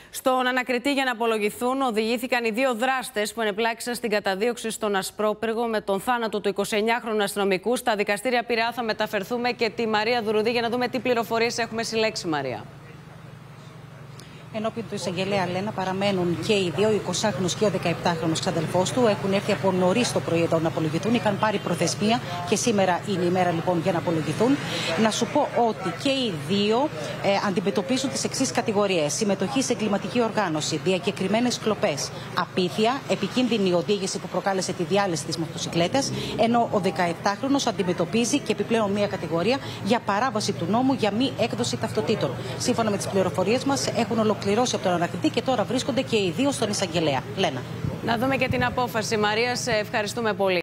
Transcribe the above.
Στον ανακριτή για να απολογηθούν οδηγήθηκαν οι δύο δράστες που ενεπλάκησαν στην καταδίωξη στον Ασπρόπυργο με τον θάνατο του 29χρονου αστυνομικού. Στα δικαστήρια Πειραιά θα μεταφερθούμε και τη Μαρία Δουρουδή για να δούμε τι πληροφορίες έχουμε συλλέξει, Μαρία. Ενώπιον του εισαγγελέα, Λένα, παραμένουν και οι δύο, ο 20χρονος και ο 17χρονος ξαδελφός του. Έχουν έρθει από νωρίς το πρωί εδώ να απολογηθούν. Είχαν πάρει προθεσμία και σήμερα είναι η μέρα λοιπόν για να απολογηθούν. Να σου πω ότι και οι δύο αντιμετωπίζουν τις εξής κατηγορίες: συμμετοχή σε εγκληματική οργάνωση, διακεκριμένες κλοπές, απίθεια, επικίνδυνη οδήγηση που προκάλεσε τη διάλυση της μοτοσυκλέτας. Ενώ ο 17χρονος αντιμετωπίζει και επιπλέον μία κατηγορία για παράβαση του νόμου για μη έκδοση ταυτοτήτων. Σύμφωνα με τις πληροφορίες μας, έχουν ολοκληρώσει από τον ανακριτή και τώρα βρίσκονται και οι δύο στον εισαγγελέα. Λένα. Να δούμε και την απόφαση, Μαρία. Σε ευχαριστούμε πολύ.